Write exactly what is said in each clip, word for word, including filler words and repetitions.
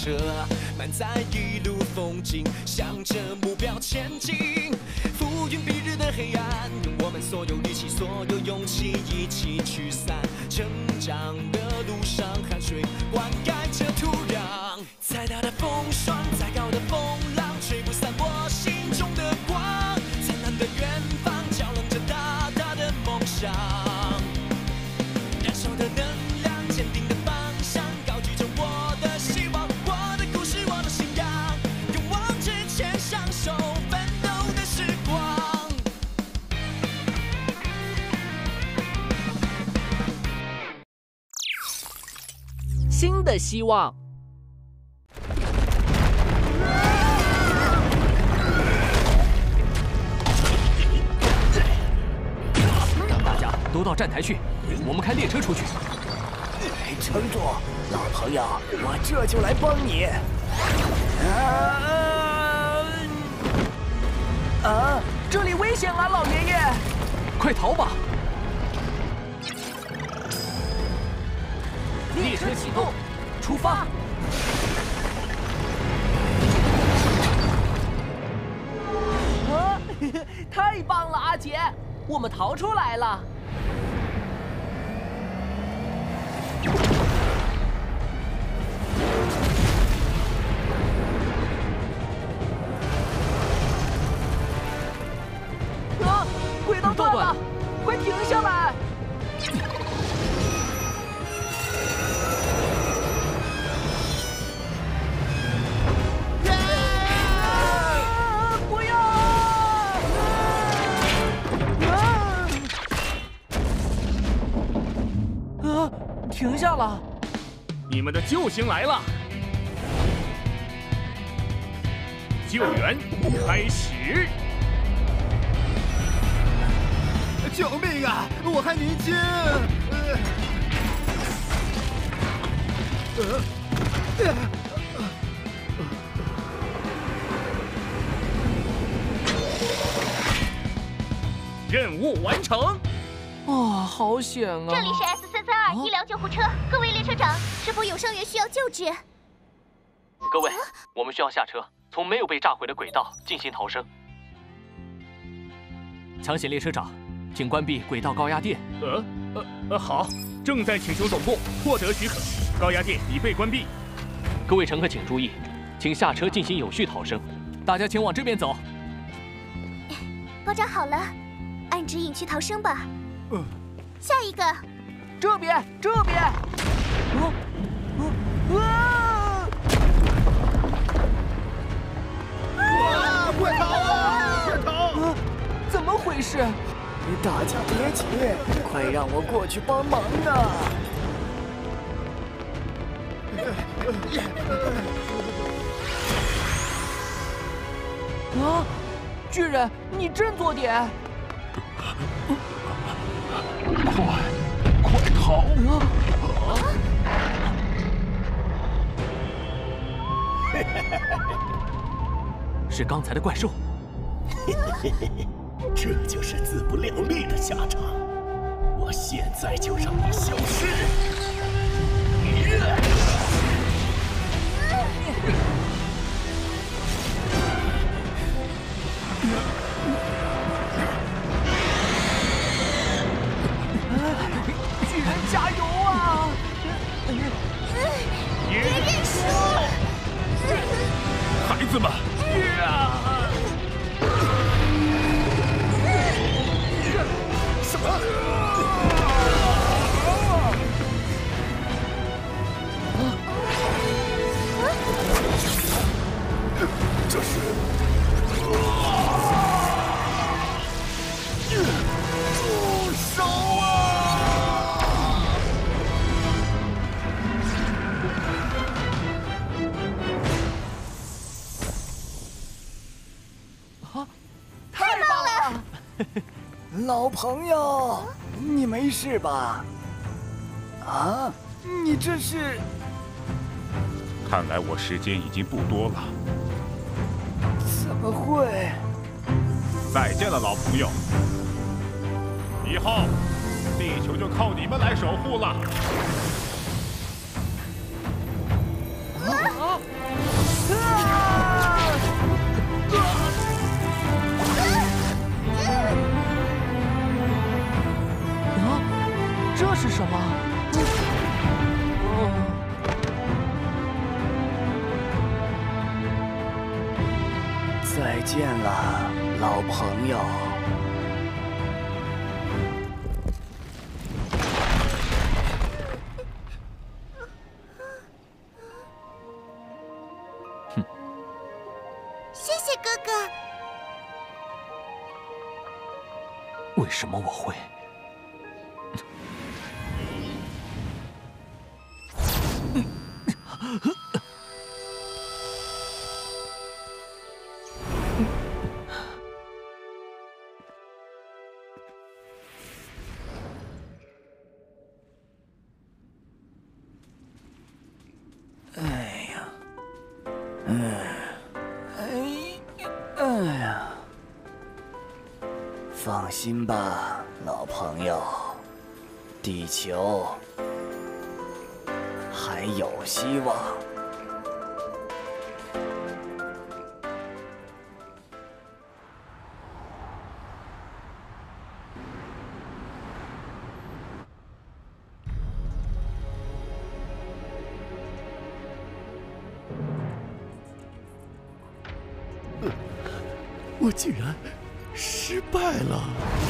车，满载一路风景，向着目标前进。浮云蔽日的黑暗，用我们所有力气、所有勇气一起驱散。成长的路上，汗水灌溉着土壤。再大的风霜，再高的风浪，吹不散我心中的光。灿烂的远方，照亮着大大的梦想。燃烧的能量，坚定的方向，高举着我的希望，我的故事，我的信仰，勇往直前，享受奋斗的时光。 新的希望。大家都到站台去，我们开列车出去。 撑住，老朋友，我这就来帮你。啊！啊，这里危险啊，老爷爷！ 快逃吧！ 列车启动，出发！ 啊，太棒了，阿杰，我们逃出来了。啊，轨道断了，快停下来！停下了！ 你们的救星来了！救援开始！ 救命啊！我还年轻。呃任务完成！ 啊，好险啊！ 这里是 S 三三二医疗救护车，各位列车长，是否有伤员需要救治？ 各位，我们需要下车，从没有被炸毁的轨道进行逃生。抢险列车长，请关闭轨道高压电。 呃呃呃，好，正在请求总部获得许可，高压电已被关闭。 各位乘客请注意，请下车进行有序逃生。大家请往这边走。 包扎好了，按指引去逃生吧。 嗯， 下一个， 这边，这边。啊啊啊！快逃啊！快逃！ 啊！怎么回事？ 大家别急，快让我过去帮忙啊！ 啊！巨人，你振作点！ 快，快逃！ 啊！是刚才的怪兽。 这就是自不量力的下场。我现在就让你消失！ 巨人加油啊！ 别认输！ 孩子们， 什么？这是住手啊！ 啊！太棒了！ 老朋友，你没事吧？啊，你这是…… 看来我时间已经不多了。 怎么会？ 再见了，老朋友。以后地球就靠你们来守护了。 啊！ 啊，这是什么？哦。 再见了，老朋友。 哼，谢谢哥哥。 为什么我会？ 哎呀，嗯，哎，哎呀，放心吧，老朋友，地球还有希望。 我竟然失败了！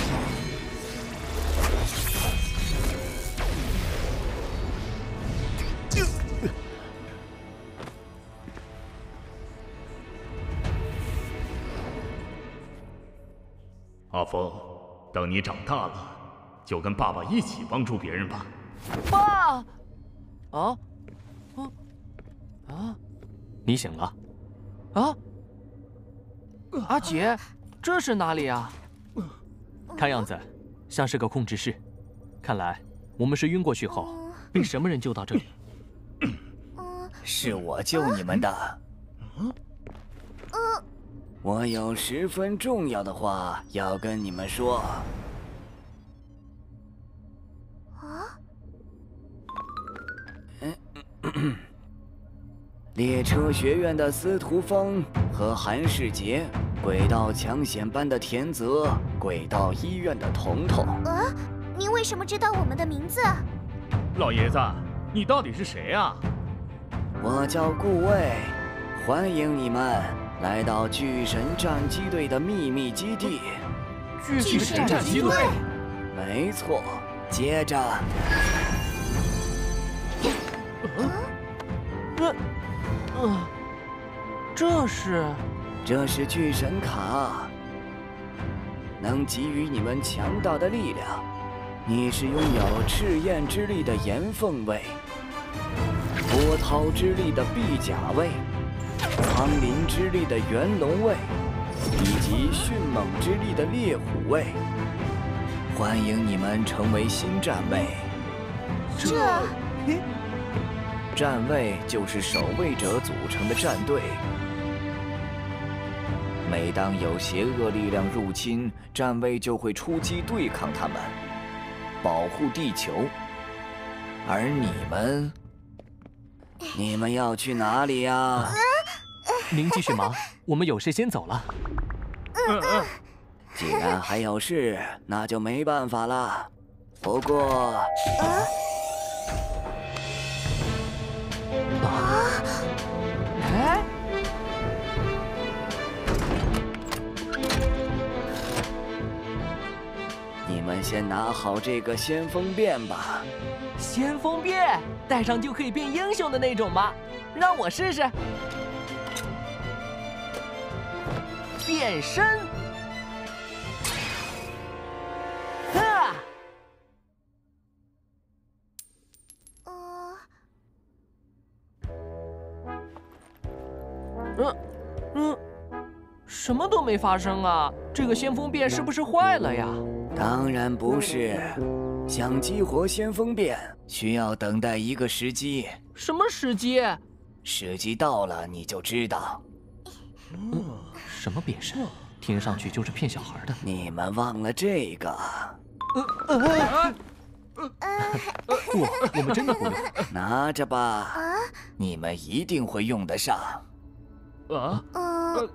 阿峰，等你长大了，就跟爸爸一起帮助别人吧。 爸！啊？啊？啊？你醒了？啊？ 阿杰，这是哪里啊？看样子像是个控制室，看来我们是晕过去后被什么人救到这里。 是我救你们的。我有十分重要的话要跟你们说。 啊？ 嗯。列车学院的司徒风和韩世杰，轨道抢险班的田泽，轨道医院的彤彤。 啊，您为什么知道我们的名字？ 老爷子，你到底是谁啊？ 我叫顾魏，欢迎你们来到巨神战机队的秘密基地。 巨神战机队？ 没错。接着， 呃。 呃，这是， 这是巨神卡，能给予你们强大的力量。你是拥有赤焰之力的岩凤卫，波涛之力的臂甲卫，苍林之力的元龙卫，以及迅猛之力的猎虎卫。欢迎你们成为新战卫。 这。 战卫就是守卫者组成的战队。每当有邪恶力量入侵，战卫就会出击对抗他们，保护地球。而你们，你们要去哪里呀？ 您继续忙，我们有事先走了。 嗯嗯。 既然还有事，那就没办法了。不过。啊啊！哎， 你们先拿好这个先锋变吧。 先锋变，戴上就可以变英雄的那种吗？让我试试。变身。哈！嗯嗯，什么都没发生啊！这个先锋变是不是坏了呀？ 当然不是，想激活先锋变，需要等待一个时机。 什么时机？ 时机到了你就知道。 嗯，什么变身？听上去就是骗小孩的。 你们忘了这个？ 呃呃我我们真的不用。 拿着吧，你们一定会用得上。 啊？ 嗯。 呃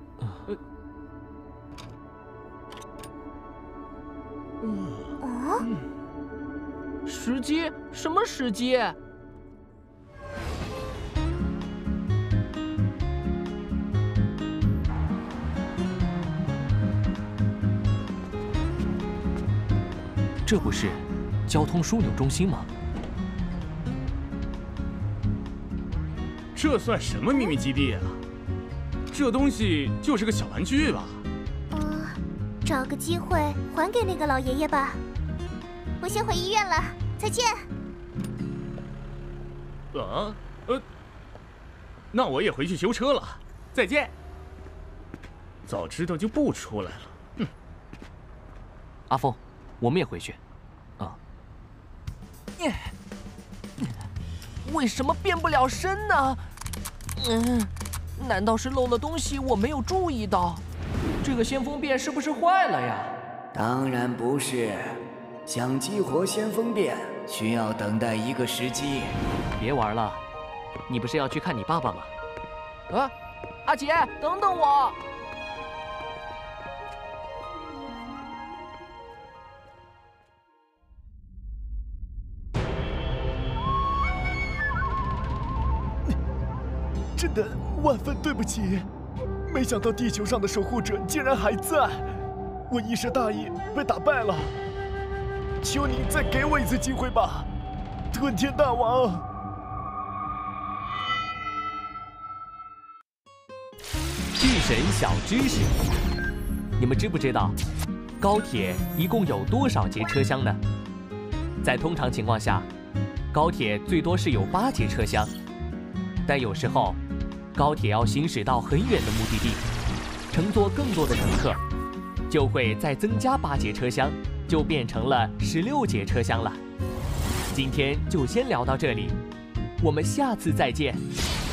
哦？ 时机？什么时机？这不是交通枢纽中心吗？ 这算什么秘密基地啊？这东西就是个小玩具吧？ 嗯，找个机会还给那个老爷爷吧。我先回医院了，再见。 啊？呃，那我也回去修车了，再见。早知道就不出来了。哼。 阿峰，我们也回去。啊。为什么变不了身呢？嗯，难道是漏了东西我没有注意到？这个先锋变是不是坏了呀？ 当然不是，想激活先锋变需要等待一个时机。 别玩了，你不是要去看你爸爸吗？啊，阿杰，等等我！ 真的万分对不起，没想到地球上的守护者竟然还在，我一时大意被打败了。求你再给我一次机会吧，吞天大王！ 巨神小知识，你们知不知道高铁一共有多少节车厢呢？在通常情况下，高铁最多是有八节车厢，但有时候高铁要行驶到很远的目的地，乘坐更多的乘客，就会再增加八节车厢，就变成了十六节车厢了。今天就先聊到这里，我们下次再见。